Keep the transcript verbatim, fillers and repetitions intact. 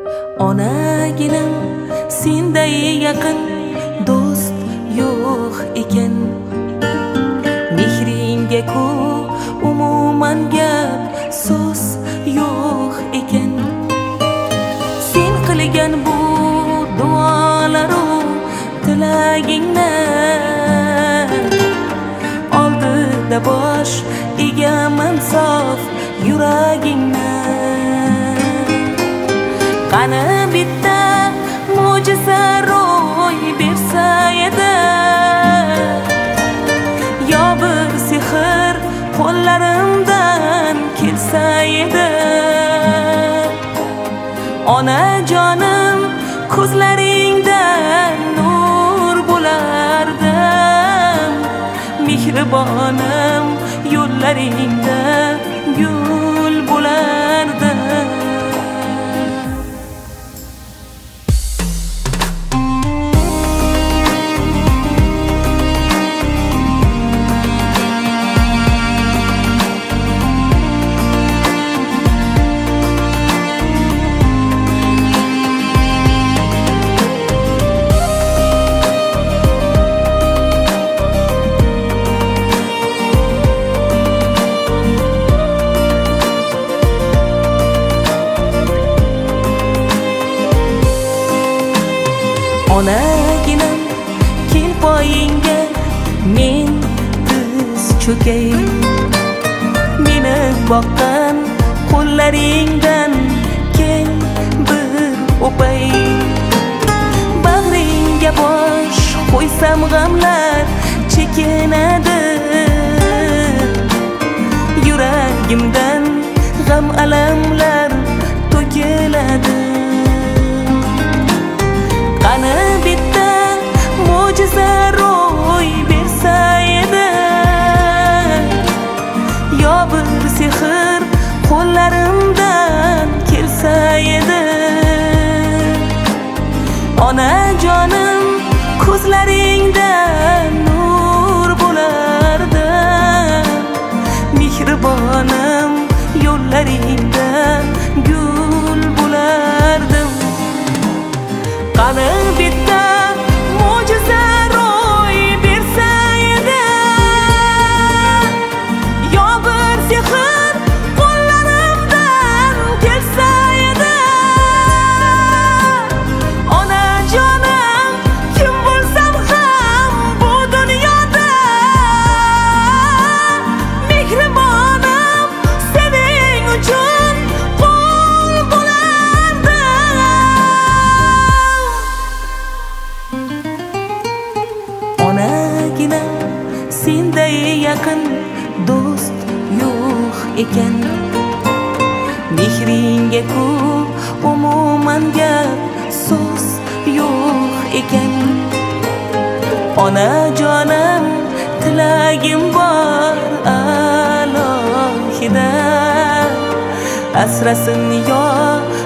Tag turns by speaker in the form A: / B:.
A: Onaginam senday yaqin do'st yo'q ekan. Mehringga ku umuman gap so'z yo'q ekan. Sen qilgan bu duolaru tilagingni oldida bosh egaman sof yuragingni. Qani bitta mo'jiza ro'y bersa edi, yo bir sehr qo'llarimdan kelsa edi. Onajonim ko'zlaringdan nur bo'lardim, mehribonim yo'llaringda gul bo'lardim. Onaginam kel poyingga men tiz cho'kay. Meni boqqan qo'llaringdan kel bir o'pay. Bag'ringga bosh qo'ysam g'amlar chekinadi, yuragimdan g'am alamlar to'kiladi. Qani bitta mo'jiza ro'y bersa edi, yo bir sehr qo'llarimdan kelsa edi. Onajonim ko'zlaringda nur bo'lardim, mehribonim yo'llaringda gul bo'lardim. Qani bitta mo'jiza ro'y bersa edi, yo bir sehr qo'llarimdan kelsa edi. Onajonim kim bo'lsam ham bu dunyoda, mehribonim sening uchun qul bo'lardim. Onaginam senday yaqin do'st yo'q ekan. Mehringga ku umuman gap so'z yo'q ekan. Onajonim tilagim bor alohida, asrasin yo